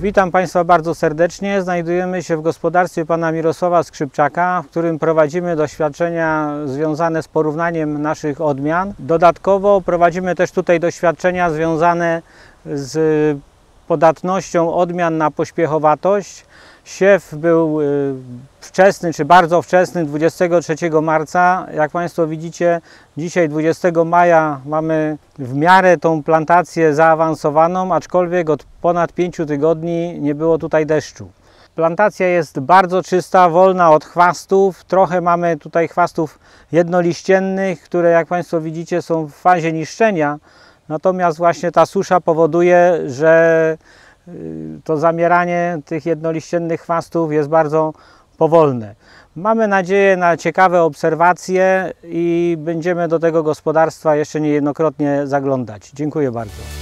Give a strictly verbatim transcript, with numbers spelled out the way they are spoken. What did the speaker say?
Witam Państwa bardzo serdecznie. Znajdujemy się w gospodarstwie pana Mirosława Skrzypczaka, w którym prowadzimy doświadczenia związane z porównaniem naszych odmian. Dodatkowo prowadzimy też tutaj doświadczenia związane z podatnością odmian na pośpiechowatość. Siew był wczesny, czy bardzo wczesny, dwudziestego trzeciego marca. Jak Państwo widzicie, dzisiaj dwudziestego maja mamy w miarę tą plantację zaawansowaną, aczkolwiek od ponad pięciu tygodni nie było tutaj deszczu. Plantacja jest bardzo czysta, wolna od chwastów. Trochę mamy tutaj chwastów jednoliściennych, które jak Państwo widzicie są w fazie niszczenia. Natomiast właśnie ta susza powoduje, że to zamieranie tych jednoliściennych chwastów jest bardzo powolne. Mamy nadzieję na ciekawe obserwacje i będziemy do tego gospodarstwa jeszcze niejednokrotnie zaglądać. Dziękuję bardzo.